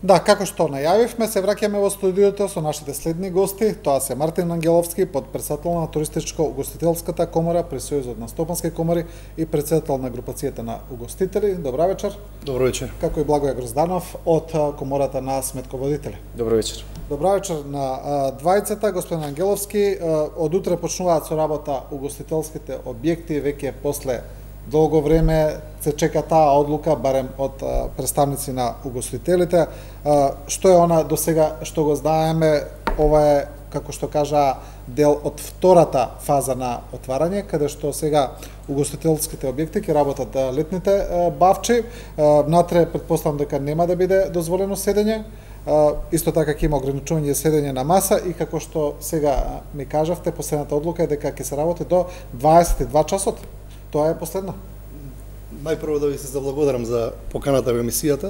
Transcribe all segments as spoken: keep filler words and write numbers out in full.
Да, како што најавивме, се враќаме во студиото со нашите следни гости. Тоа се Мартин Ангеловски, подпредседател на Туристичко-угостителската комора при Сојузот на стопански комори и председател на групацијата на угостители. Добра вечер. Добро вечер. Како и Благоја Грозданов од комората на сметководители. Добро вечер. Добра вечер на двајцата. Господин Ангеловски, од утре почнуваат со работа угостителските објекти, веќе после долго време се чека таа одлука, барем од представници на угостителите. Што е она до сега што го знаеме? Ова е, како што кажа, дел од втората фаза на отварање, каде што сега угостителските објекти ќе работат летните бавчи. Внатре претпоставам дека нема да биде дозволено седење. Исто така ќе има ограничување седење на маса и како што сега ми кажавте, последната одлука е дека ќе се работи до дваесет и два часот. Тоа е последно. Најпрво да ви се заблагодарам за поканата во емисијата.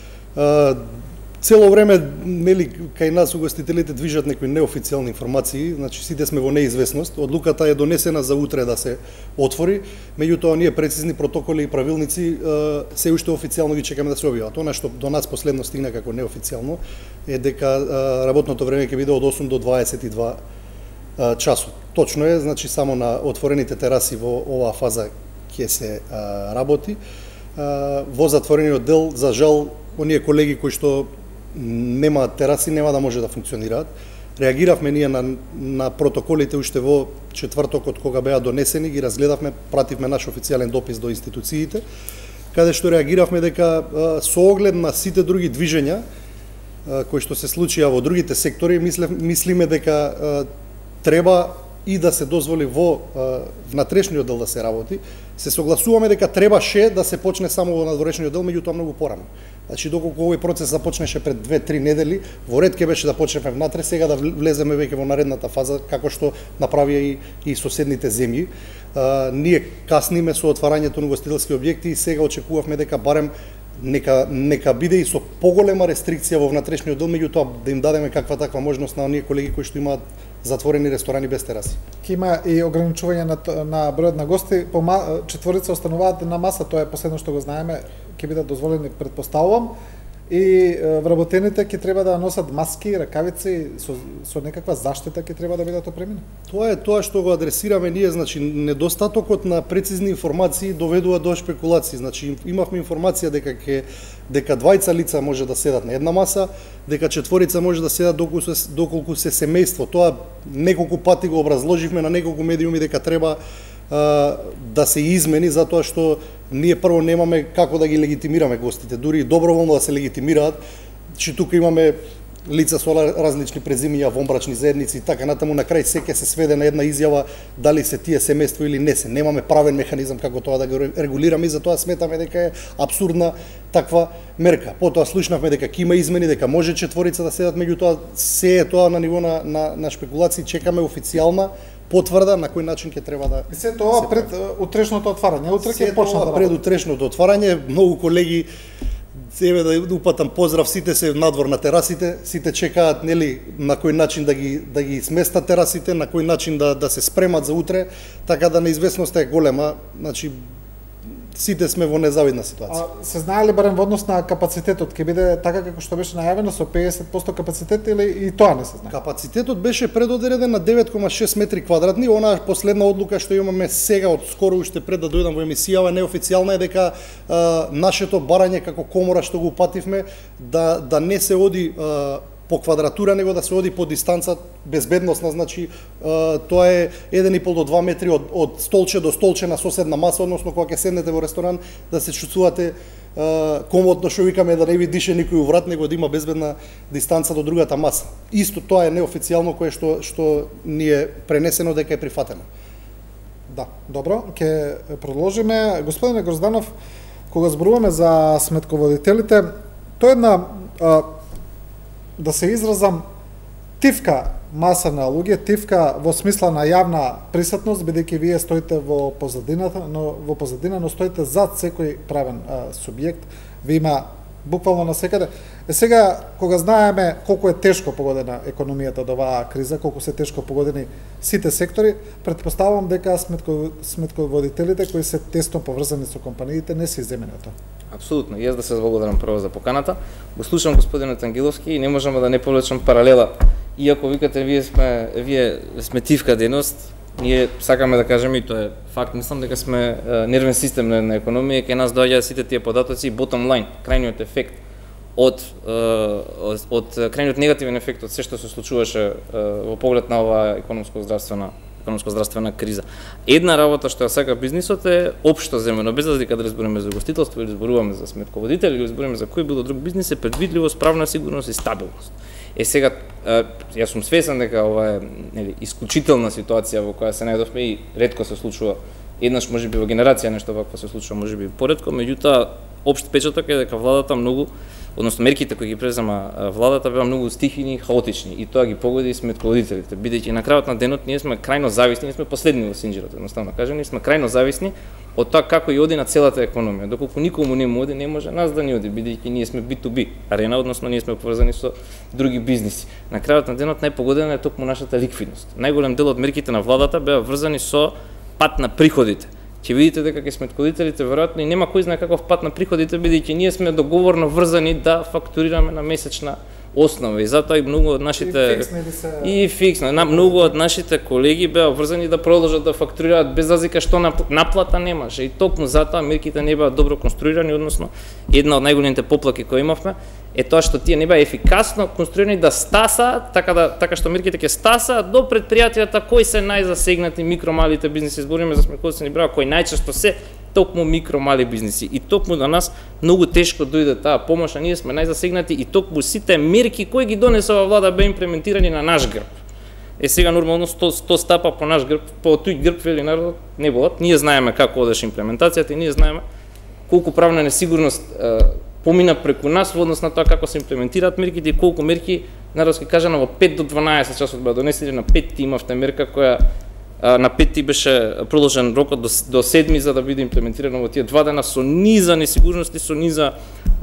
Цело време, нели, кај нас угостителите движат некои неофицијални информации, значи сите сме во неизвестност. Одлуката е донесена за утре да се отвори, меѓутоа ние прецизни протоколи и правилници се уште официјално ги чекаме да се објават. Она што до нас последно стигна како неофицијално е дека работното време ќе биде од осум до дваесет и два часот. Точно е, значи само на отворените тераси во оваа фаза ќе се а, работи. А, во затворениот дел, за жал, оние колеги кои што немаат тераси нема да може да функционираат. Реагиравме ние на, на протоколите уште во четвртокот кога беа донесени, ги разгледавме, пративме наш официјален допис до институциите, каде што реагиравме дека а, со оглед на сите други движења а, кои што се случија во другите сектори, мислев, мислиме дека а, треба и да се дозволи во внатрешниот дел да се работи. Се согласуваме дека требаше да се почне само во надворешниот дел, меѓутоа многу порано. Значи, доколку овој процес започнеше пред две-три недели, во ред ќе беше да почнеме внатре, сега да влеземе веќе во наредната фаза, како што направија и, и соседните земји. А, ние касниме со отварањето на угостителски објекти и сега очекувавме дека барем нека нека биде и со поголема рестрикција во внатрешниот дел, меѓутоа да им дадеме каква таква можност на оние колеги кои што имаат затворени ресторани без тераси. Ке има и ограничување на, на бројот на гости, по четворица остануваат на маса, тоа е последно што го знаеме, ќе бидат дозволени, предпоставувам, и вработените ќе треба да носат маски, ракавици, со, со некаква заштита ќе треба да бидат опремени. Тоа е тоа што го адресираме ние, значи недостатокот на прецизни информации доведува до шпекулации. Значи имавме информација дека ќе дека двајца лица може да седат на една маса, дека четворица може да седат доколку се, доколку се семејство. Тоа неколку пати го образложивме на неколку медиуми дека треба а, да се измени, затоа што ние прво немаме како да ги легитимираме гостите, дури и доброволно да се легитимираат, че тука имаме лица со различни презимиња, вонбрачни заедници и така натаму, на крај се ќе се сведе на една изјава дали се тие семејство или не се. Немаме правен механизам како тоа да го регулираме и затоа сметаме дека е апсурдна таква мерка. Потоа слушнавме дека ќе има измени, дека може четворица да седат, меѓутоа се е тоа на ниво на, на, на шпекулации, чекаме официјална потврда на кој начин ќе треба да. И се тоа пред утрешното отварање, утре ќе почне да пред утрешното отварање, многу колеги, еве да упатам поздрав, сите се надвор на терасите, сите чекаат нели на кој начин да ги да ги сместат терасите, на кој начин да да се спремат за утре, така да неизвестноста е голема, значи сите сме во незавидна ситуација. А се знае ли барем во однос на капацитетот, ќе биде така како што беше најавено со педесет проценти капацитет или и тоа не се знае? Капацитетот беше предодреден на девет кома шест метри квадратни. Онаа последна одлука што имаме сега од скоро уште пред да дојдам во емисијава неофицијална е дека а, нашето барање како комора што го упативме да да не се оди а, по квадратура, него да се оди по дистанца безбедносна, значи тоа е еден и пол до два метри од, од столче до столче на соседна маса, односно кога ќе седнете во ресторан да се чувствувате комодно, што викаме, да не ви дише никој у врат, него да има безбедна дистанца до другата маса. Исто тоа е неофицијално кое што што ни е пренесено дека е прифатено. Да, добро, ќе продолжиме. Господине Грозданов, кога зборуваме за сметководителите, тоа е една а, да се изразам, тивка маса на луѓе, тивка во смисла на јавна присутност, бидејќи вие стоите во позадината, но во позадина, но стоите зад секој правен а, субјект. Ви има буквално на секаде. Е сега, кога знаеме колку е тешко погодена економијата од оваа криза, колку се тешко погодени сите сектори, претпоставувам дека сметко, сметководителите кои се тесно поврзани со компаниите не се иземени тоа. Апсолутно. Јас да се благодарам прво за поканата. Го слушам господинот Ангеловски и не можам да не повлечам паралела. Иако викате вие сме вие сметивка дејност, ние сакаме да кажеме, и тоа е факт, мислам дека сме нервен систем на, на економија, кај нас доаѓаат сите тие податоци и bottom line, крајниот ефект од од, од крајниот негативен ефект од се што се случуваше во поглед на оваа економско-здравствена економско-здравствена криза. Една работа што ја сака бизнисот е општо земено, без разлика дали збориме за гостителство или зборуваме за сметководители или збориме за кој било друг бизнис, е предвидливост, правна сигурност и стабилност. Е сега, јас сум свесен дека ова е нели исклучителна ситуација во која се најдовме и ретко се случува. Еднаш можеби во генерација нешто вакво се случува, можеби поретко, меѓутоа општ печаток е дека владата многу, односно мерките кои ги презема владата беа многу стихини и хаотични и тоа ги погоди и сметководителите, бидејќи на крајот на денот ние сме крајно зависни, ние сме последни во синџирот, едноставно кажем, ние сме крајно зависни од тоа како и оди на целата економија. Доколку никому не му оди, не може нас да ни оди, бидејќи ние сме би ту би арена, односно ние сме поврзани со други бизниси. На крајот на денот најпогодена е токму нашата ликвидност. Најголем дел од мерките на владата беа врзани со пат на приходите. Ќе видите дека ке сметководителите веројатно и нема кој знае каков пат на приходите, бидејќи ние сме договорно врзани да фактурираме на месечна основа и затоа и многу од нашите и фиксно, на многу од нашите колеги беа врзани да продолжат да фактурираат без разлика што наплата немаше и токму затоа мерките не беа добро конструирани, односно една од најголемите поплаки кои имавме е тоа што тие не беа ефикасно конструирани да стаса, така да така што мерките ќе стаса до предпријатијата кои се најзасегнати, микро малите бизниси, збориме за сметководствени брава кои најчесто се токму микро мали бизниси и токму до нас многу тешко дојде таа помош, а ние сме најзасегнати и токму сите мерки кои ги донесува влада беа имплементирани на наш грб. Е сега нормално сто, сто стапа по наш грб, по тој грб вели народот не болат. Ние знаеме како одеше имплементацијата и ние знаеме колку правна несигурност е, помина преку нас во однос на тоа како се имплементираат мерките и колку мерки, народски кажано, во пет до дванаесет часот беа донесени, на пет имавте мерка која на петти беше продолжен рокот до, до седми за да биде имплементирано во тие два дена со низа несигурности, со низа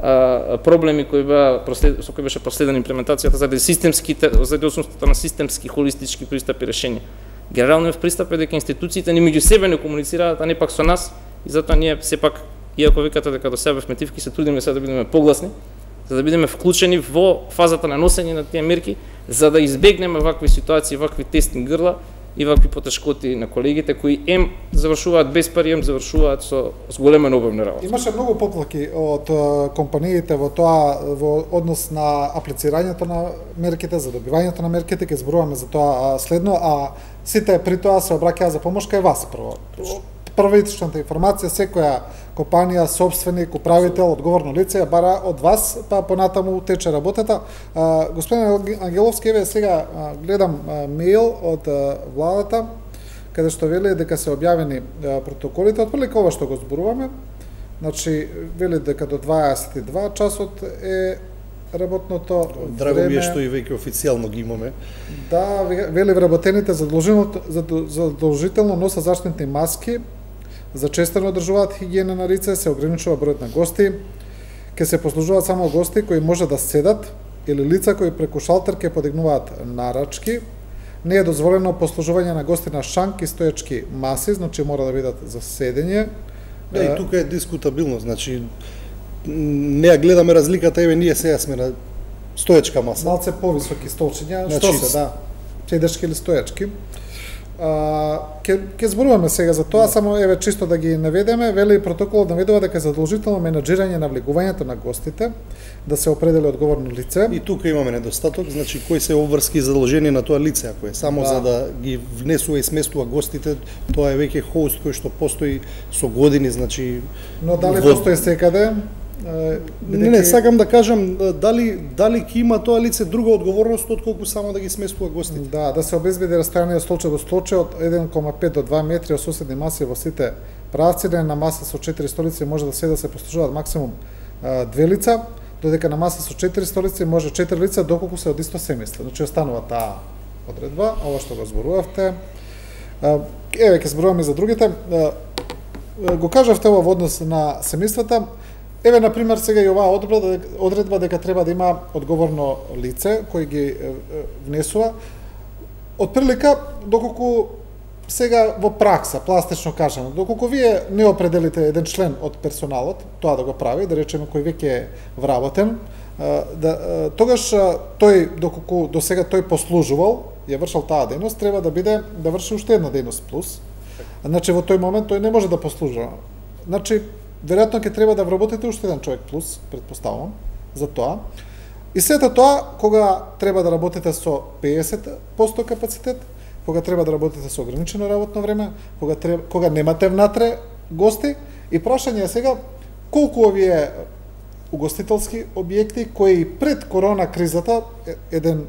а, проблеми кои беа прослед, со кои беше проследена имплементацијата заради системските, заради отсутството на системски холистички пристапи решенија. Генералниот пристап е дека институциите ни меѓу себе не комуницираат, а не пак со нас и затоа ние сепак, иако викате дека до себе сметивки, се трудиме сега да бидеме погласни, за да бидеме вклучени во фазата на носење на тие мерки, за да избегнеме вакви ситуации, вакви тесни грла и вакви потешкоти на колегите кои ем завршуваат без пари, ем завршуваат со, со големен обем на работа. Имаше многу поплаки од компаниите во тоа во однос на аплицирањето на мерките, за добивањето на мерките, ќе зборуваме за тоа следно, а сите при тоа се обраќаа за помош кај вас прво. Првичната информација секоја компанија, собственик, управител, одговорно лице ја бара од вас, па понатаму тече работата. А, господин Ангеловски, еве сега а, гледам а, мејл од а, владата, каде што вели дека се објавени а, протоколите, отприлика ова што го зборуваме. Значи, вели дека до дваесет и два часот е работното Драго време. ми е што и веќе официјално ги имаме. Да, вели вработените задолжително, задолжително носат заштитни маски, зачестено одржуваат хигиена на лице, се ограничува бројот на гости, ќе се послужуваат само гости кои може да седат или лица кои преку шалтер ќе подигнуваат нарачки. Не е дозволено послужување на гости на шанки и стоечки маси, значи мора да бидат за седење. Да, и тука е дискутабилно, значи не ја гледаме разликата, еве ние сега сме на стоечка маса. Малце повисоки столчиња, Значи, што се, да, седешки или стоечки. Ке, ке зборуваме сега за тоа, само еве чисто да ги наведеме, вели протоколот наведува дека е задолжително менаџирање на влегувањето на гостите, да се определи одговорно лице. И тука имаме недостаток, значи кои се обврски и задолжени на тоа лице, ако е само Да. за да ги внесува и сместува гостите, тоа е веќе хост кој што постои со години, значи. Но дали во- постои секаде? е, Не, не, бидејќи- сакам да кажам дали дали ќе има тоа лице друга одговорност отколку само да ги сместува гостите. Да, да се обезбеди растојание столче до столче од еден кома пет до два метри од соседни маси во сите правци, да на маса со четири столици може да се да се послужуваат максимум а, две лица, додека на маса со четири столици може четири лица доколку се од исто семејство. Значи останува таа одредба, ова што го зборувавте. А, еве ќе зборуваме за другите. А, го кажавте ова во однос на семејствата. Еве, на пример, сега и оваа одредба, одредба дека треба да има одговорно лице кој ги внесува. Отприлика, доколку сега во пракса, пластично кажано, доколку вие не определите еден член од персоналот, тоа да го прави, да речеме кој веќе е вработен, да, тогаш тој, доколку до сега тој послужувал, ја вршал таа дејност, треба да биде, да врши уште една дејност плюс. Значи, во тој момент тој не може да послужува. Значи, веројатно ќе треба да вработите уште еден човек плюс, предпоставувам, за тоа. И сето тоа, кога треба да работите со педесет проценти капацитет, кога треба да работите со ограничено работно време, кога треба, кога немате внатре гости, и прашање е сега колку овие угостителски објекти кои пред корона кризата еден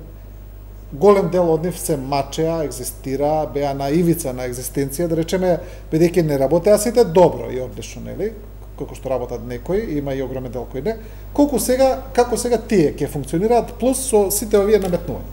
голем дел од нив се мачеа, екзистира, беа на ивица на екзистенција, да речеме, бидејќи не работеа сите добро и одлично, нели? Колку што работат некои, има и огромен дел кои не. Колку сега, како сега тие ќе функционираат плюс со сите овие наметнувања?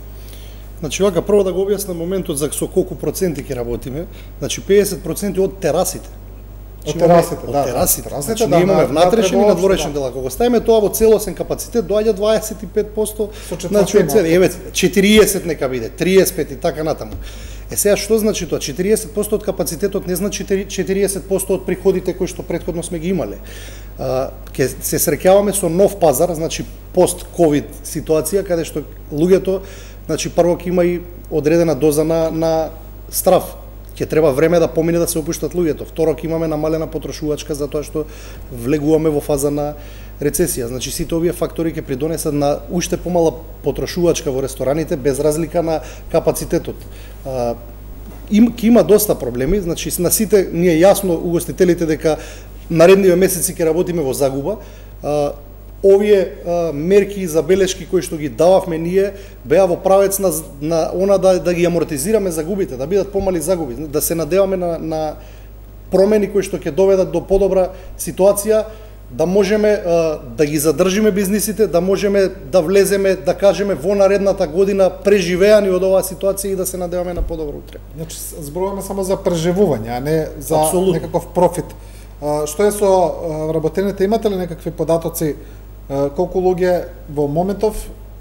Значи, вака прво да го објаснам моментот за со колку проценти ќе работиме. Значи, педесет проценти од терасите. Од терасите, да. Од терасите. терасите, Значи, да, ние имаме на, внатрешен и надворешен да. дел. Ако го ставиме тоа во целосен капацитет, доаѓа дваесет и пет проценти. Со Значи, од цел, еве, четириесет нека биде, триесет и пет и така натаму. Е сега што значи тоа? четириесет проценти од капацитетот не значи четириесет проценти од приходите кои што претходно сме ги имале. А, ке се среќаваме со нов пазар, значи пост-ковид ситуација каде што луѓето, значи прво ќе има и одредена доза на на страв. Ќе треба време да помине да се опуштат луѓето. Второ, ќе имаме намалена потрошувачка затоа што влегуваме во фаза на рецесија. Значи сите овие фактори ќе придонесат на уште помала потрошувачка во рестораните без разлика на капацитетот. А, им ќе има доста проблеми, значи на сите ни е јасно угостителите дека наредниве месеци ќе работиме во загуба. А, овие а, мерки и забелешки кои што ги дававме ние беа во правец на, на она да, да ги амортизираме загубите, да бидат помали загуби, да се надеваме на, на промени кои што ќе доведат до подобра ситуација, да можеме а, да ги задржиме бизнисите, да можеме да влеземе, да кажеме во наредната година преживеани од оваа ситуација и да се надеваме на подобро утре. Значи, зборуваме само за преживување, а не за Абсолютно. некаков профит. А, што е со а, вработените, имате ли некакви податоци а, колку луѓе во моментов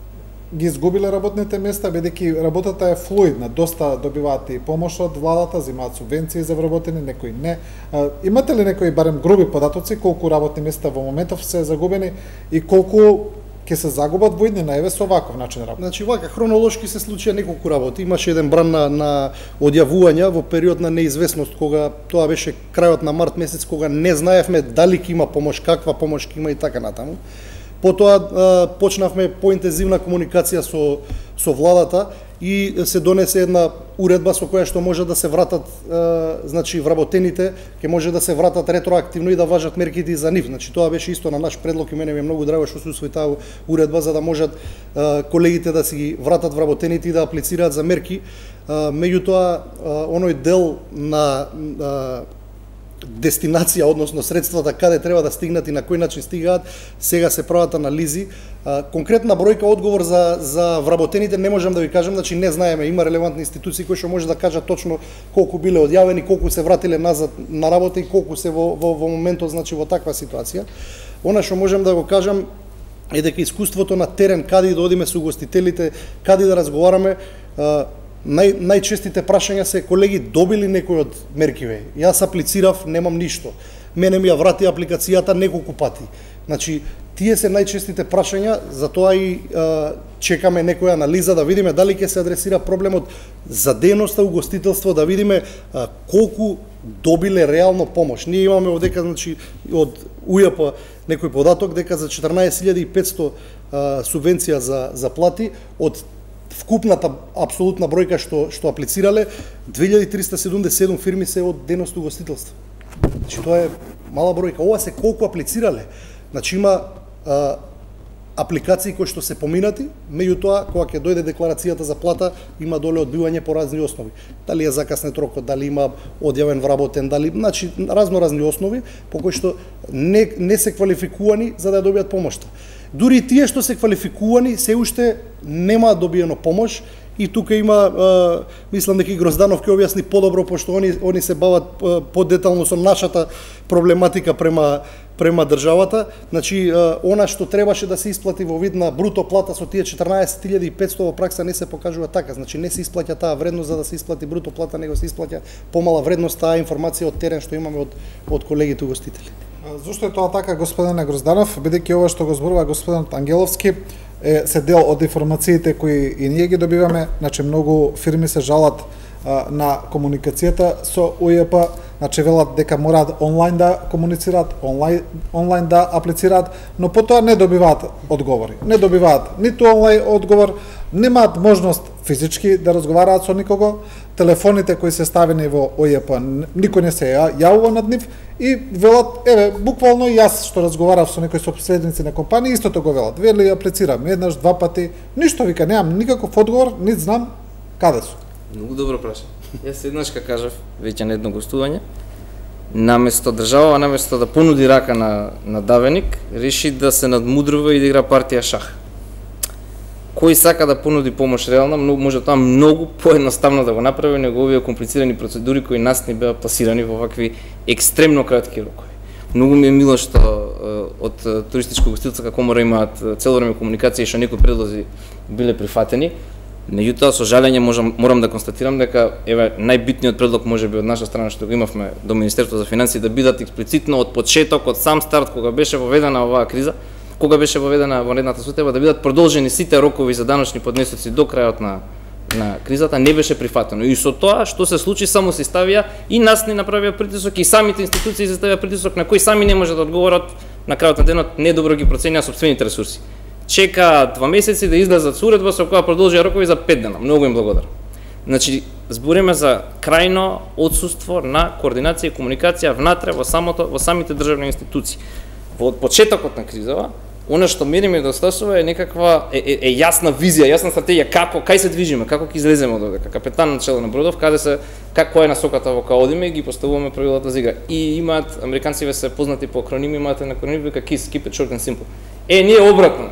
ги изгубиле работните места, бидејќи работата е флуидна, доста добиваат и помош од владата, земаат субвенции за вработени, некои не. А, имате ли некои барем груби податоци колку работни места во моментов се загубени и колку ќе се загубат во иднина, еве со ваков начин работа? Значи вака хронолошки се случија неколку работи. Имаше еден бран на, на одјавувања во период на неизвестност, кога тоа беше крајот на март месец, кога не знаевме дали ќе има помош, каква помош ќе има и така натаму. Потоа а, почнавме поинтензивна комуникација со со владата и се донесе една уредба со која што може да се вратат, а, значи вработените ќе може да се вратат ретроактивно и да важат мерките за нив. Значи тоа беше исто на наш предлог и мене ми е многу драго што се усвои таа уредба за да можат а, колегите да си ги вратат вработените и да аплицираат за мерки. А, меѓутоа оној дел на а, дестинација, односно средствата каде треба да стигнат и на кој начин стигаат, сега се прават анализи. А, конкретна бројка одговор за за вработените не можам да ви кажам, значи не знаеме, има релевантни институции кои што може да кажат точно колку биле одјавени, колку се вратиле назад на работа и колку се во во, во моментот, значи во таква ситуација. Она што можам да го кажам е дека искуството на терен, каде да одиме со угостителите, каде да разговараме, а, Нај, најчестите прашања се колеги добили некој од меркиве. Јас аплицирав, немам ништо. Мене ми ја врати апликацијата неколку пати. Значи, тие се најчестите прашања, затоа и е, чекаме некоја анализа да видиме дали ќе се адресира проблемот за дејноста угостителство, да видиме е, колку добиле реално помош. Ние имаме одека, значи, од УЈП некој податок дека за четрнаесет илјади и петсто е, субвенција за, за плати, од вкупната апсолутна бројка што што аплицирале, две илјади триста седумдесет и седум фирми се од дејност угостителство. Значи тоа е мала бројка. Ова се колку аплицирале. Значи има а, апликации кои што се поминати, меѓутоа кога ќе дојде декларацијата за плата, има доле одбивање по разни основи. Дали е закаснет рокот, дали има одјавен вработен, дали, значи разно разни основи по кои што не не се квалификувани за да ја добијат помошта. Дури и тие што се квалификувани се уште нема добиено помош И тука има, мислам дека и Грозданов ќе објасни подобро, пошто они, они се бават подетално со нашата проблематика према према државата. Значи, она што требаше да се исплати во вид на бруто плата со тие четрнаесет илјади и петсто во пракса не се покажува така. Значи, не се исплаќа таа вредност за да се исплати бруто плата, него се исплаќа помала вредност, таа информација од терен што имаме од, од колегите угостители. Зошто е тоа така, господине Грозданов, бидејќи ова што го зборува господинот Ангеловски е се дел од информациите кои и ние ги добиваме, значи многу фирми се жалат а, на комуникацијата со У Ј П, значи велат дека мораат онлайн да комуницираат, онлайн, онлайн да аплицираат, но потоа не добиваат одговори. Не добиваат ниту онлайн одговор, немаат можност физички да разговараат со никого, телефоните кои се ставени во У Ј П, никој не се јавува над нив и велат, еве, буквално јас што разговарав со некои сопредседници на компании, истото го велат. Вели, аплицирам еднаш, два пати, ништо, вика, немам никаков одговор, нит знам каде су. Многу добро праша. Јас еднаш ка кажав, веќе на едно гостување, наместо држава, наместо да понуди рака на, на давеник, реши да се надмудрува и да игра партија шах. Кој сака да понуди помош реална, може тоа многу поедноставно да го направи него овие комплицирани процедури кои нас ни беа пласирани во вакви екстремно кратки рокови. Многу ми е мило што од туристичко-гостителска комора имаат цело време комуникација и што некои предлози биле прифатени. Меѓутоа, со жалење можам, морам да констатирам дека еве најбитниот предлог можеби од наша страна што го имавме до Министерството за финансии да бидат експлицитно од почеток, од сам старт кога беше воведена оваа криза, кога беше воведена ванредната состојба, да бидат продолжени сите рокови за даночни поднесоци до крајот на на кризата, не беше прифатено. И со тоа што се случи, само се ставија и нас не направија притисок и самите институции се ставија притисок на кои сами не може да одговорат, на крајот на денот недобро ги проценија сопствените ресурси. Чека два месеци да излезат со уредба со која продолжија рокови за пет дена. Многу им благодарам. Значи, збориме за крајно отсуство на координација и комуникација внатре во самото во самите државни институции. Во почетокот на кризава, она што мене ми достасува е некаква е, е, е јасна визија, јасна стратегија како кај се движиме, како ќе излеземе од овде. Капетан на чело на бродов, каде се како е насоката во кај одиме и ги поставуваме правилата за игра. И имаат американците се познати по акроними, имате на акроними вика KISS, keep it short and simple. Е, ние обратно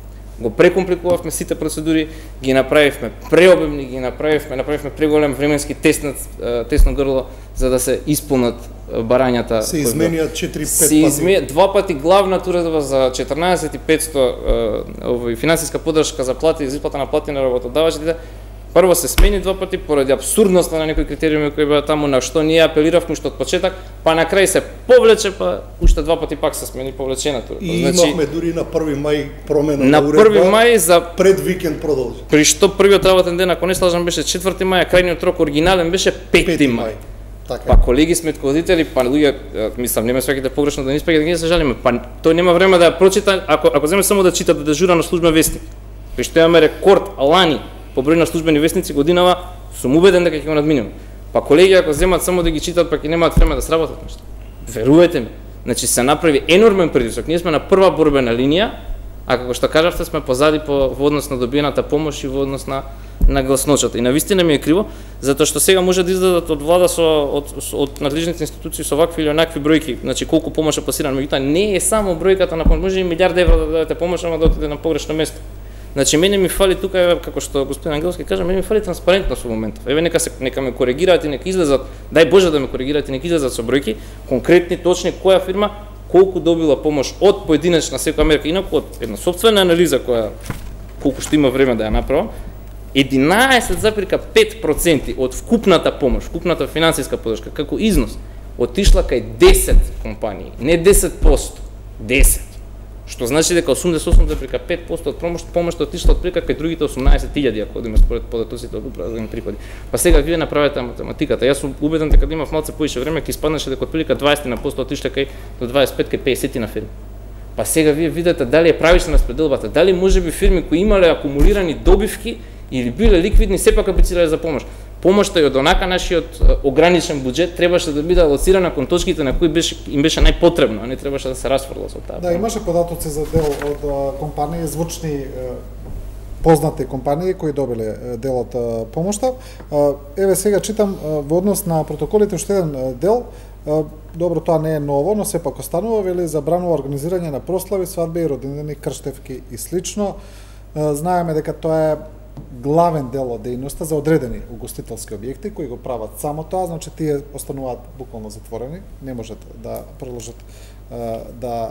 го прекомпликувавме сите процедури, ги направивме преобемни, ги направивме, направивме преголем временски тесно, тесно грло за да се исполнат барањата. Се изменија четири пет пати. Се изменија два пати главната уредба за четрнаесет и петсто овој финансиска поддршка за плати и изплата на плати на работодавачите. Прво се смени два пати поради абсурдноста на некои критериуми кои беа таму, на што ние апелиравме уште од почеток, па на крај се повлече, па уште два пати пак се смени повлечената. И значи, имавме дури на први мај промена на уредба. На први мај за пред викенд продолжи. При што првиот работен ден, ако не слажам, беше четврти мај, а крајниот рок оригинален беше пети мај. Така. Па колеги сметководители, па луѓе, мислам, нема сваќате погрешно да не испаѓате, да не се жалиме, па тој нема време да ја прочита, ако ако земе само да чита да дежура на службен вестник. При што имаме рекорд лани по број на службени вестници годинава, сум убеден дека ќе го надминеме. Па колеги ако земат само да ги читат, па ќе немаат време да сработат нешто. Верувате ми. Значи се направи енормен притисок. Ние сме на прва борбена линија, а како што кажавте сме позади по во однос на добиената помош и во однос на на гласночата. И навистина ми е криво, затоа што сега може да издадат од влада со од од надлежните институции со вакви или онакви бројки, значи колку помош е пласирана, меѓутоа не е само бројката на помош, може и милиард евра да дадете помош, ама да отиде на погрешно место. Значи мене ми фали тука, еве како што господин Ангеловски кажа, мене ми фали транспарентност во моментов. Еве нека се нека ме коригираат и нека излезат, дај Боже да ме коригираат и нека излезат со бројки, конкретни, точни, која фирма колку добила помош од поединечна секоја мерка, инаку од една сопствена анализа која колку што има време да ја направам, единаесет зарез и пет проценти од вкупната помош, вкупната финансиска поддршка како износ отишла кај десет компании, не десет проценти, десет. Што значи дека осумдесет и осум зарез и пет проценти од помош, помошта отишла отпрека кај другите осумнаесет илјади, ако одиме според податоците од управени приходи. Па сега вие направете математиката. Јас сум убеден дека да имав малце поише време ќе испаднеше дека отпрека дваесет проценти отишле кај до дваесет и пет кај пеесет на фирми. Па сега вие видите дали е правична распределбата, дали можеби фирми кои имале акумулирани добивки или биле ликвидни сепак аплицирале за помош. Помошта и од онака нашиот ограничен буџет требаше да биде алоцирана кон точките на кои беше им беше најпотребно, а не требаше да се расфрла со таа. Да, имаше податоци за дел од компании, звучни познати компании кои добиле дел од помошта. Еве сега читам во однос на протоколите уште еден дел. Добро, тоа не е ново, но сепак останува, вели забранува организирање на прослави, свадби, родендени, крштевки и слично. Знаеме дека тоа е главен дел од дејноста за одредени угостителски објекти кои го прават само тоа, значи тие остануваат буквално затворени, не можат да продолжат да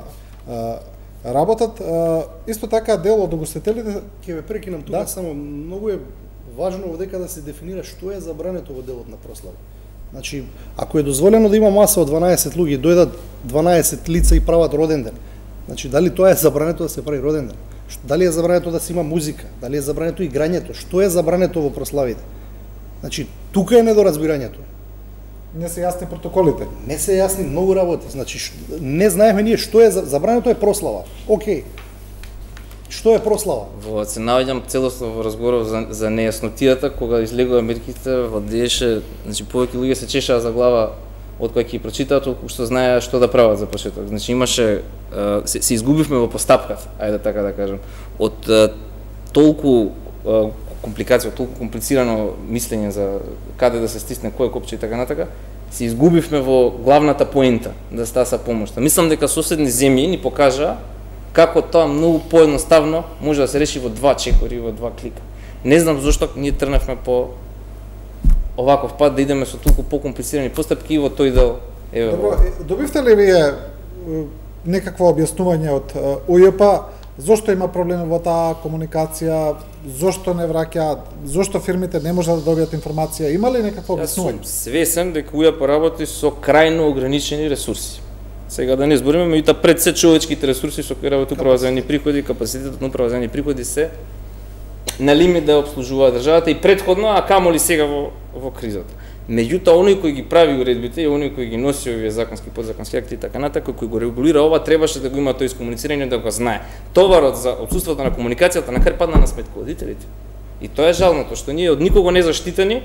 работат. Исто така дел од угостителите ќе ве прекинам тука, да? Само многу е важно овдека да се дефинира што е забрането во делот на прослава. Значи, ако е дозволено да има маса од дванаесет луѓе, дојдат дванаесет лица и прават роден ден. Значи, дали тоа е забрането да се прави роден ден? Дали е забрането да се има музика? Дали е забрането играњето? Што е забрането во прославите? Значи, тука е недоразбирањето. Не се јасни протоколите. Не се јасни многу работи. Значи, не знаеме ние што е забрането е прослава. Океј. Што е прослава? Во се наоѓам целосно во разговорот за, за нејаснотијата кога излегува мерките, владееше, значи повеќе луѓе се чешаа за глава од кој ќе прочитаат, толку што знаеа што да прават за почеток. Значи имаше се, се изгубивме во постапката, ајде така да кажам, од толку компликација, толку комплицирано мислење за каде да се стисне кој копче и така натака, се изгубивме во главната поента да стаса помошта. Мислам дека соседни земји ни покажаа како тоа многу поедноставно може да се реши во два чекори, во два клика. Не знам зошто ние тргнавме по оваков пат да идеме со толку покомплицирани постапки и во тој дел. Еве. Добро, добивте ли вие некакво објаснување од У Ј П зошто има проблеми во таа комуникација, зошто не враќаат, зошто фирмите не можат да добијат информација? Има ли некакво објаснување? Јас сум свесен дека У Ј П работи со крајно ограничени ресурси. Сега да не збориме, меѓутоа пред се човечките ресурси со кои работи Управа за јавни приходи, капацитетот на Управа за јавни приходи се на лимит да обслужува државата и претходно, а камоли сега во, во кризата. Меѓутоа, оној кој ги прави уредбите и оној кој ги носи овие законски, подзаконски акти и така натака, кој го регулира ова, требаше да го има тој искомуницирање, да го знае. Товарот за отсуството на комуникацијата на крај падна на сметководителите. И тоа е жалното, што ние од никого не заштитени,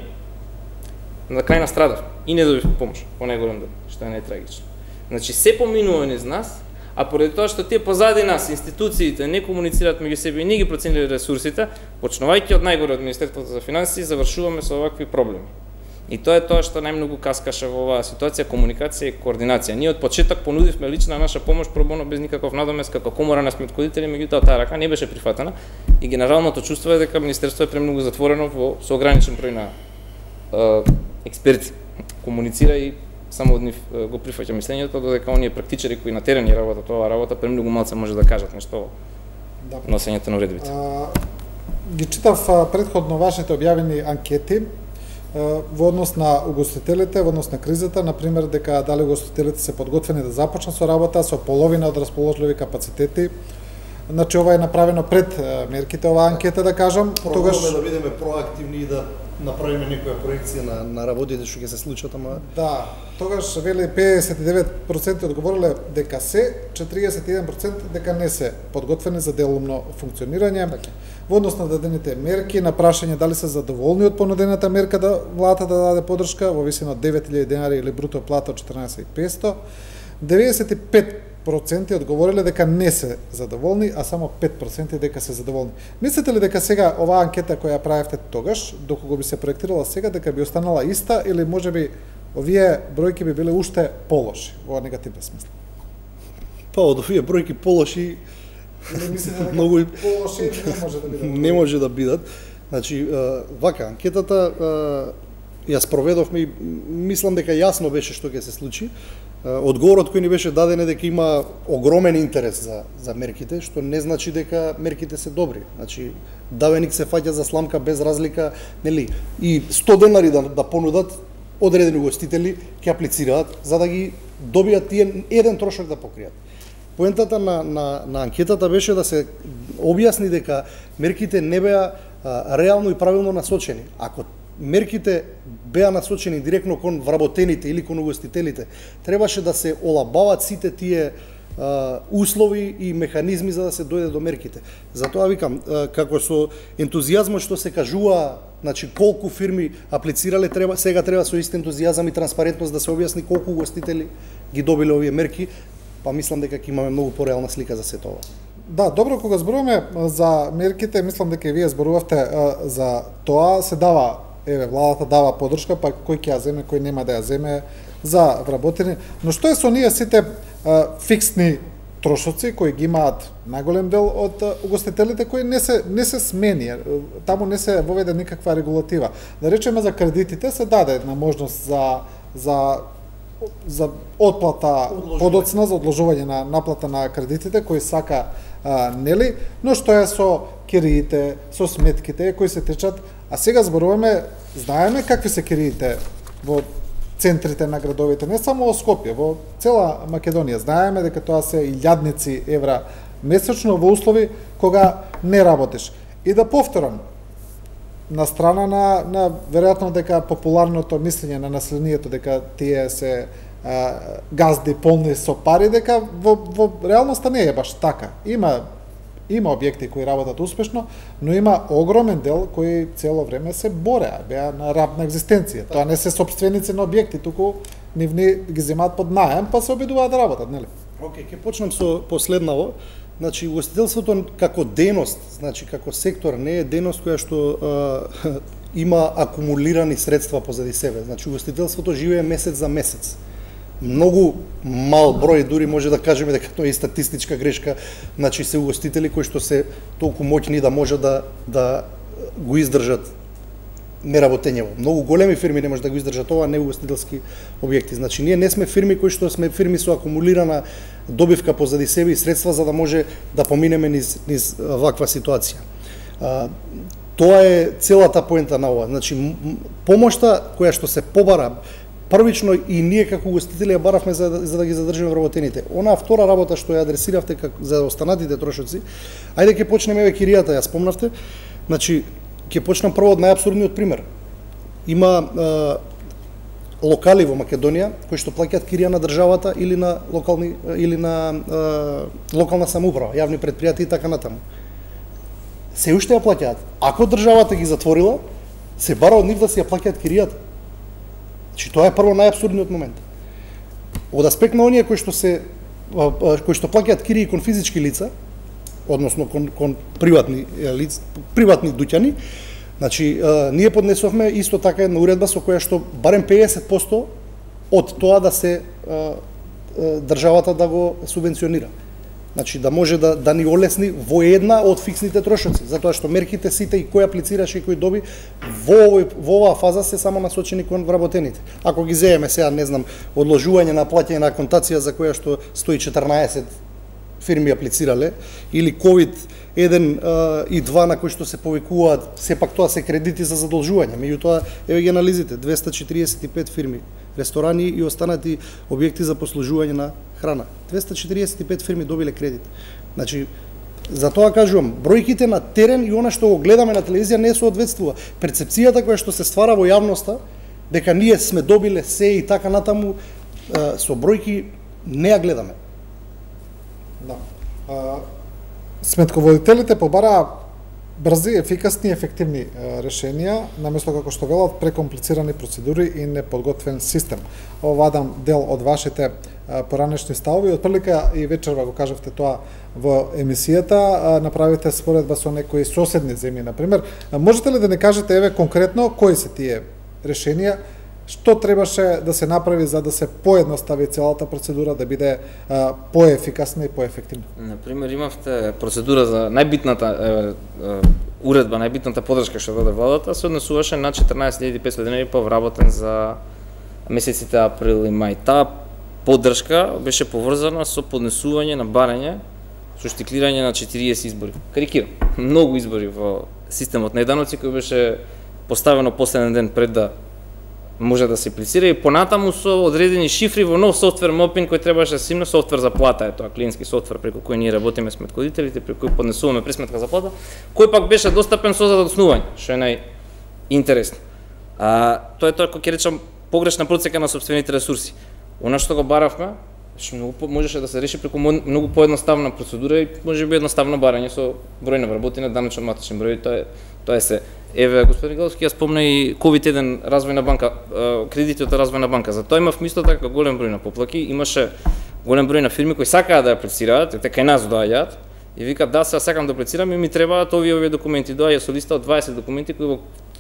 на крај настрадав и не добивме помош, по најголем дел, што е најтрагично. Значи, се поминува низ нас, а поради тоа што тие позади нас, институциите, не комуницираат меѓу себе и не ги проценили ресурсите, почнувајќи од најгоре од Министерството за финансии, завршуваме со овакви проблеми. И тоа е тоа што најмногу каскаше во оваа ситуација, комуникација и координација. Ние од почеток понудивме лична наша помош пробоно без никаков надомес како комора на сметководители, меѓутоа таа рака не беше прифатена и генералното чувство е дека Министерството е премногу затворено во со ограничен број на е, експерти. Комуницира и само од нив го прифаќа мислењето, додека оние практичари кои на терен ја работат оваа работа премногу малце може да кажат нешто да. Носењето на уредбите. А, ги читав а, предходно вашите објавени анкети а, во однос на угостителите, во однос на кризата, например дека дали угостителите се подготвени да започнат со работа со половина од расположливи капацитети. Значи ова е направено пред мерките, оваа анкета да кажам, тогаш да бидеме проактивни и да направиме некоја проекција на на работите што ќе се случат, ама да, тогаш вели педесет и девет проценти одговориле дека се, четириесет и еден проценти дека не се подготвени за делумно функционирање. Okay. Во однос на дадените мерки, на прашање дали се задоволни од понудената мерка да владата да даде подршка во висина од девет илјади денари или бруто плата од четрнаесет илјади и петстотини, деветдесет и пет проценти одговориле дека не се задоволни, а само пет проценти дека се задоволни. Мислите ли дека сега оваа анкета која ја правевте тогаш, докога би се проектирала сега, дека би останала иста или можеби овие бројки би биле уште полоши во негативен смисла? Па од овие бројки полоши многу полоши не може да бидат. Не може да бидат. Значи, вака анкетата ја спроведовме и мислам дека јасно беше што ќе се случи. Одговорот кој ни беше даден е дека има огромен интерес за за мерките, што не значи дека мерките се добри. Значи, давеник се фаќа за сламка без разлика, нели? И сто денари да, да понудат одредени угостители ќе аплицираат за да ги добијат тие еден трошок да покријат. Поентата на на на анкетата беше да се објасни дека мерките не беа а, реално и правилно насочени. Ако мерките беа насочени директно кон вработените или кон угостителите, требаше да се олабават сите тие а, услови и механизми за да се дојде до мерките. Затоа викам, а, како со ентузијазмот што се кажува, значи колку фирми аплицирале, треба сега треба со ист ентузијазам и транспарентност да се објасни колку угостители ги добиле овие мерки, па мислам дека ќе имаме многу пореална слика за сето ова. Да, добро, кога зборуваме за мерките, мислам дека и вие зборувавте а, за тоа, се дава, еве, владата дава подршка, па кој ќе ја земе, кој нема да ја земе за вработени. Но што е со ние сите а, фиксни трошоци кои ги имаат најголем дел од угостителите кои не се не се смени, таму не се воведе никаква регулатива. Да речеме за кредитите се даде една можност за за за отплата подоцна, за одложување на наплата на кредитите кои сака а, нели, но што е со кириите, со сметките кои се течат, а сега зборуваме, знаеме какви се кириите во центрите на градовите, не само во Скопје, во цела Македонија. Знаеме дека тоа се илјадници евра месечно во услови кога не работиш. И да повторам, на страна на, на веројатно дека популарното мислење на населението дека тие се а, газди полни со пари, дека во, во реалноста не е баш така. Има има објекти кои работат успешно, но има огромен дел кои цело време се бореа, беа на раб на екзистенција. Тоа не се собственици на објекти, туку нивни ги земаат под наем, па се обидуваат да работат, нели? Океј, ќе почнам со последнаво. Значи, угостителството како дејност, значи како сектор, не е дејност која што а, има акумулирани средства позади себе. Значи, угостителството живее месец за месец. Многу мал број, дури може да кажеме дека тоа е статистичка грешка, значи се угостители кои што се толку моќни да може да да го издржат неработењево. Многу големи фирми не може да го издржат ова, не угостителски објекти. Значи ние не сме фирми кои што сме фирми со акумулирана добивка позади себе и средства за да може да поминеме низ низ ваква ситуација. А, тоа е целата поента на ова. Значи помошта која што се побара првично и ние како угостители ја баравме за, за да ги задржиме вработените. Онаа втора работа што ја адресиравте како за останатите трошоци, ајде ќе почнеме еве киријата, ја спомнавте. Значи ќе почнам прво од најапсурдниот пример. Има е, локали во Македонија кои што плаќаат кирија на државата или на локални или на е, локална самоуправа, јавни претпријатија и така натаму. Се уште ја плаќаат. Ако државата ги затворила, се бара од нив да си ја плаќаат киријата. Значи тоа е прво најапсурдниот момент. Од аспект на оние кои што се кои што плаќаат кирии кон физички лица, односно кон, кон приватни лица, приватни дуќани, значи ние поднесовме исто така една уредба со која што барем педесет проценти од тоа да се државата да го субвенционира. Значи да може да да ни олесни во една од фиксните трошоци, затоа што мерките сите и кој аплицираше и кој доби во овој во оваа фаза се само насочени кон вработените. Ако ги земеме сега, не знам, одложување на плаќање на аконтација за која што сто и четрнаесет фирми аплицирале, или ковид еден и два на кои што се повикуваат, сепак тоа се кредити за задолжување. Меѓутоа, еве ги анализите, двеста четириесет и пет фирми, ресторани и останати објекти за послужување на храна. двеста четириесет и пет фирми добиле кредит. Значи, за тоа кажувам, бројките на терен и она што го гледаме на телевизија не соодветствува. Перцепцијата која што се ствара во јавноста, дека ние сме добиле се и така натаму, со бројки не ја гледаме. Да. А, сметководителите побараа брзи, ефикасни и ефективни решенија, наместо како што велат прекомплицирани процедури и неподготвен систем. Ова дам дел од вашите поранешни ставови, од прилика и вечерва го кажавте тоа во емисијата, направите споредба со некои соседни земји, например. Можете ли да не кажете еве конкретно кои се тие решенија? Што требаше да се направи за да се поедностави целата процедура, да биде а, поефикасна и поефективна? Например, имавте процедура за најбитната е, е, уредба, најбитната подршка што даде владата, се однесуваше на четрнаесет илјади и петстотини денари повработен за месеците април и мај. Таа поддршка беше поврзана со поднесување на барање со штиклирање на четириесет избори. Карикирам, многу избори во системот на даноци кој беше поставено последен ден пред да може да се аплицира и понатаму со одредени шифри во нов софтвер Mopin кој требаше да се имне, софтвер за плата, е тоа клиентски софтвер преку кој ние работиме с сметководителите, преку кој поднесуваме пресметка за плата, кој пак беше достапен со задоцнување, што е најинтересно. А тоа е тоа кој ќе речам погрешна процека на сопствените ресурси. Она што го баравме, што многу можеше да се реши преку многу поедноставна процедура и можеби едноставно барање со број на вработени, данъчен матичен број, тоа е тоа е се. Еве, господин Галовски, ја спомна и ковид еден развојна банка, кредити од развојна банка. За тоа имав исто така голем број на поплаки, имаше голем број на фирми кои сакаат да аплицираат, те кај нас доаѓаат и викаат да, сега сакам да аплицирам и ми требаат овие овие документи. Доаѓа со листа од дваесет документи кои во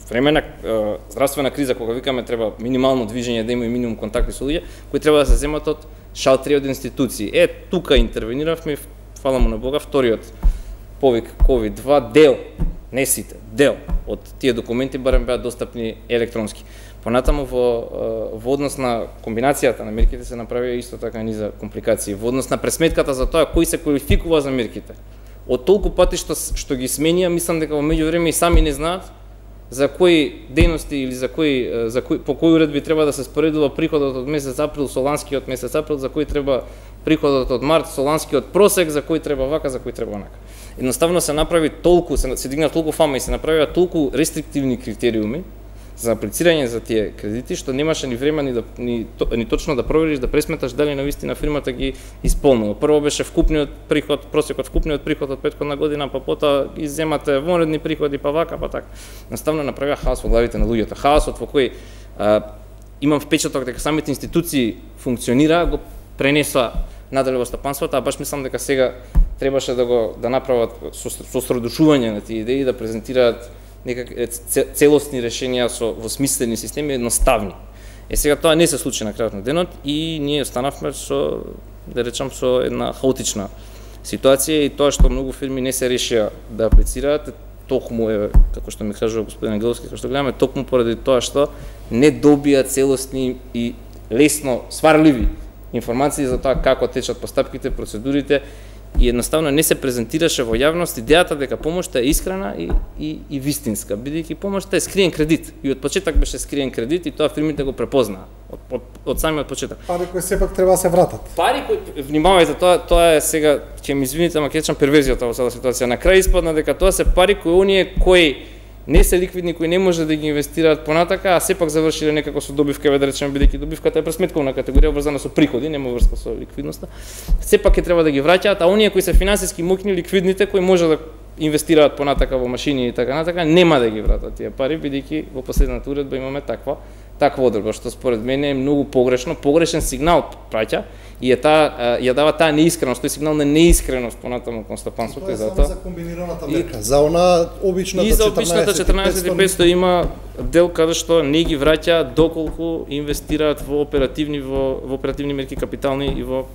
време на е, здравствена криза, кога викаме треба минимално движење да има и минимум контакти со луѓе, кои треба да се земат од шалтери од институции. Е, тука интервениравме, фала му на Бога, вториот повик ковид два дел, не сите, дел од тие документи барем беа достапни електронски. Понатаму во, во однос на комбинацијата на мерките се направија исто така низа компликации. Во однос на пресметката за тоа кој се квалификува за мерките. Од толку пати што, што ги сменија, мислам дека во меѓувреме и сами не знаат за кои дејности или за кои, за кои, по кои уредби треба да се споредува приходот од месец април со ланскиот месец април, за кој треба приходот од март со ланскиот просек, за кој треба вака, за кој треба онака. Едноставно се направи толку, се, се дигна толку фама и се направија толку рестриктивни критериуми за аплицирање за тие кредити, што немаше ни време ни, да, ни, ни точно да провериш, да пресметаш дали навистина фирмата ги исполнува. Прво беше вкупниот приход, просекот вкупниот приход од претходна година, па потоа ги земате вонредни приходи, па вака, па така. Наставно направија хаос во главите на луѓето. Хаосот во кој а, имам впечаток дека самите институции функционира, го пренесла надале во стапанството, а баш мислам дека сега требаше да го да направат сосредушување на тие идеи, да презентираат некак целосни решенија со во смислени системи едноставни. Е сега тоа не се случи на крајот на денот и ние останавме со, да речам, со една хаотична ситуација и тоа што многу фирми не се решија да аплицираат, токму е, како што ми кажува господин Ангеловски, како што гледаме, токму поради тоа што не добија целосни и лесно сварливи информации за тоа како течат постапките, процедурите, и едноставно не се презентираше во јавност идејата дека помошта е искрена и, и, и вистинска, бидејќи помошта е скриен кредит. И од почеток беше скриен кредит и тоа фирмите го препознаа од, од, од самиот почеток. Пари кои сепак треба да се вратат. Пари кои, внимавајте, тоа тоа е сега, ќе ми извините, ама ќе речам перверзијата во целата ситуација. На крај испадна дека тоа се пари кои оние кои не се ликвидни, кои не може да ги инвестираат понатака, а сепак завршиле некако со добивка, да речеме, бидејќи добивката е пресметковна категорија врзана со приходи, нема врска со ликвидноста. Сепак ќе треба да ги враќаат, а оние кои се финансиски моќни, ликвидните, кои може да инвестираат понатака во машини и така натака, нема да ги вратат тие пари, бидејќи во последната уредба имаме таква таква одредба, што според мене е многу погрешно, погрешен сигнал праќа и е таа ја дава таа неискреност, тој сигнал на неискреност понатаму кон стапанството и затоа. За комбинираната мерка, за она обичната и за обичната четрнаесет и петстотини има дел каде што не ги враќа доколку инвестираат во оперативни во, во оперативни мерки капитални и во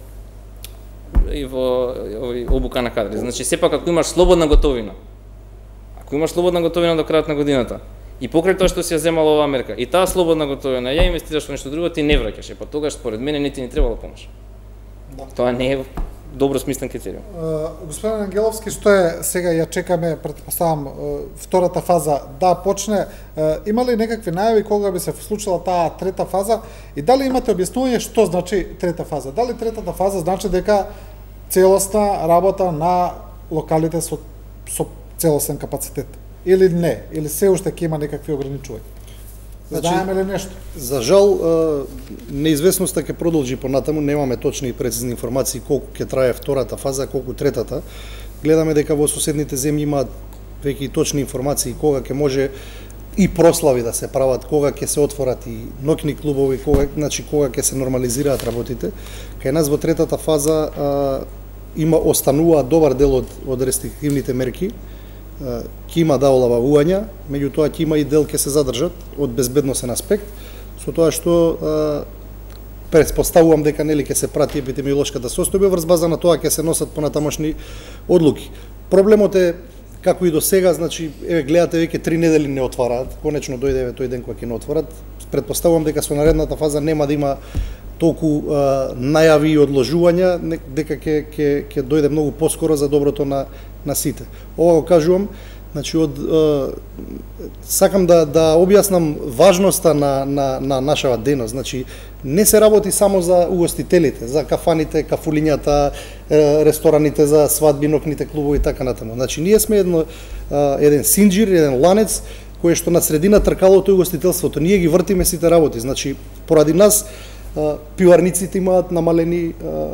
и во овој обука на кадри. Значи сепак ако имаш слободна готовина, ако имаш слободна готовина до крајот на годината, и покрај тоа што си ја земала оваа мерка, и таа слободна готовина, ја инвестираш во нешто друго, ти не враќаш, па тогаш според мене не ти не требало помош. Да. Тоа не е добро смислен критериум. Uh, господин Ангеловски, што е сега ја чекаме, претпоставам, uh, втората фаза да почне. Uh, има ли некакви најави кога би се случила таа трета фаза и дали имате објаснување што значи трета фаза? Дали третата фаза значи дека целосна работа на локалите со со целосен капацитет? Или не, или се уште ќе има некакви ограничувања? Значи, знаеме ли нешто? За жал, неизвестноста ќе продолжи понатаму, немаме точни и прецизни информации колку ќе трае втората фаза, колку третата. Гледаме дека во соседните земји имаат веќе и точни информации кога ќе може и прослави да се прават, кога ќе се отворат и ноќни клубови, кога, значи кога ќе се нормализираат работите. Кај нас во третата фаза а, има останува добар дел од, од рестриктивните мерки, ќе има да олавувања, меѓутоа ќе има и дел ќе се задржат од безбедносен аспект, со тоа што претпоставувам дека нели ќе се прати епидемиолошката состојба, врз база на тоа ќе се носат понатамошни одлуки. Проблемот е како и до сега, значи еве гледате веќе три недели не отвараат, конечно дојде тој ден кога ќе не отворат. Претпоставувам дека со наредната фаза нема да има толку а, најави и одложувања, дека ќе ќе ќе дојде многу поскоро за доброто на на сите. Ова го кажувам, значи од а, сакам да да објаснам важноста на на на нашава дејност. Значи не се работи само за угостителите, за кафаните, кафулињата, рестораните за свадби, ноќните клубови и така натаму. Значи ние сме едно а, еден синџир, еден ланец кој што на средина тркалото и угостителството. Ние ги вртиме сите работи. Значи поради нас пиварниците имаат намалени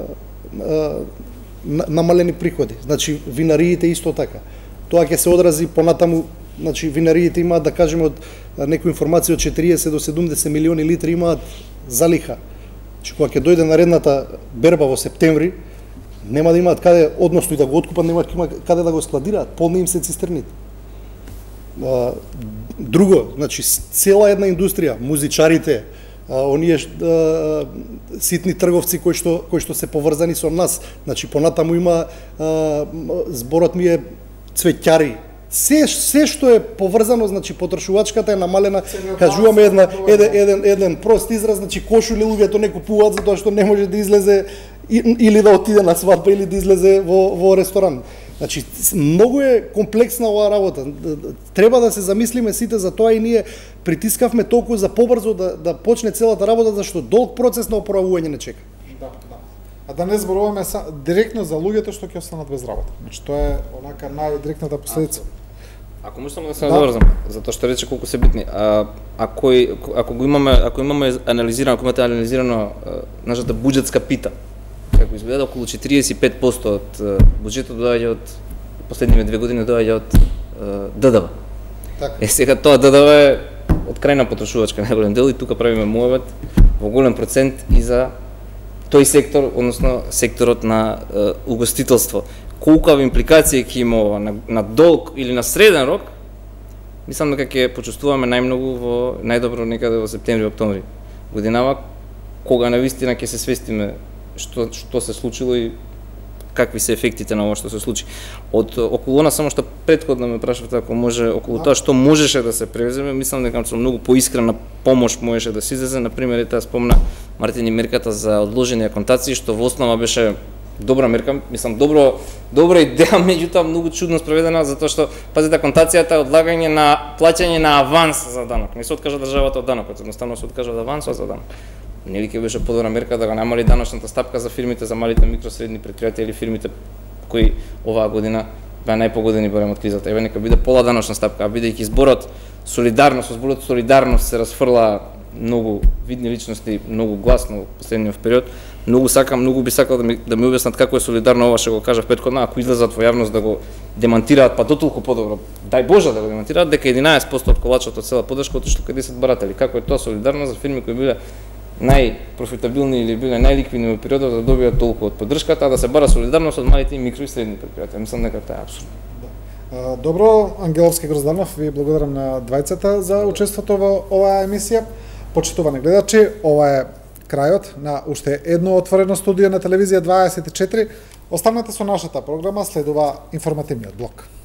намалени приходи. Значи винариите исто така. Тоа ќе се одрази понатаму, значи винариите имаат да кажеме од некоја информација од четириесет до седумдесет милиони литри имаат залиха. Значи кога ќе дојде наредната берба во септември, нема да имаат каде, односно и да го откупат, нема каде да го складираат, полни им се цистерните. А, друго, значи цела една индустрија, музичарите, а, оние а, ситни трговци кои што кои што се поврзани со нас, значи понатаму има а, зборот ми е цвеќари. Се се што е поврзано, значи потрошувачката е намалена, кажуваме една еден еден еден прост израз, значи кошули луѓето не купуваат затоа што не може да излезе или да отиде на свадба или да излезе во во ресторан. Значи, многу е комплексна оваа работа. Треба да се замислиме сите за тоа и ние притискавме толку за побрзо да, да почне целата работа, зашто долг процес на оправување не чека. Да, да. А да не зборуваме са, директно за луѓето што ќе останат без работа. Значи, тоа е онака најдиректната последица. Ако можам да се наврзам, да. Затоа што рече колку се битни. А, ако, ако го имаме, ако имаме анализирано, ако имате анализирано нашата буџетска пита, како изгледа, околу четириесет и пет проценти од буџетот доаѓа од последниве две години доаѓа од Д Д В. Така. Е сега тоа Д Д В е од крајна потрошувачка најголем дел и тука правиме муавет во голем процент и за тој сектор, односно секторот на е, угостителство. Колкава импликација ќе има ова на, на долг или на среден рок, мислам дека ќе почувствуваме најмногу во најдобро некаде во септември-октомври годинава, кога навистина ќе се свестиме што што се случило и какви се ефектите на ова што се случи. Од околу она само што претходно ме прашавте ако може околу тоа што можеше да се превземе, мислам дека со многу поискрена помош можеше да се излезе, на пример ета спомна Мартин и мерката за одложени аконтации што во основа беше добра мерка, мислам добро добра идеја, меѓутоа многу чудно спроведена затоа што пазите аконтацијата е одлагање на плаќање на аванс за данок. Не се откажа државата од данокот, едноставно се откажа од авансот за данок. Нели ќе беше подобра мерка да го намали даночната стапка за фирмите, за малите микросредни претпријатија или фирмите кои оваа година беа најпогодени барем од кризата. Еве нека биде пола даночна стапка, а бидејќи зборот солидарност, зборот солидарност се расфрла многу видни личности, многу гласно во последниот период. Многу сакам, многу би сакал да ми да ми објаснат како е солидарно ова што го кажав претходно, ако излезат во јавност да го демантираат, па дотолку подобро. Дај Боже да го демантираат дека единаесет проценти од колачот од цела подршка отишло кај десет баратели. Како е тоа солидарно за фирми кои биле најпрофитабилни или биле најликвидни во периодот да добијат толку од поддршката, а да се бара солидарност од малите и микро и средни претпријатија. Мислам дека тоа е апсурдно. Добро, Ангеловски, Грозданов, ви благодарам на двајцата за учеството во оваа емисија. Почитувани гледачи, ова е крајот на уште едно отворено студио на телевизија дваесет и четири. Останете со нашата програма, следува информативниот блок.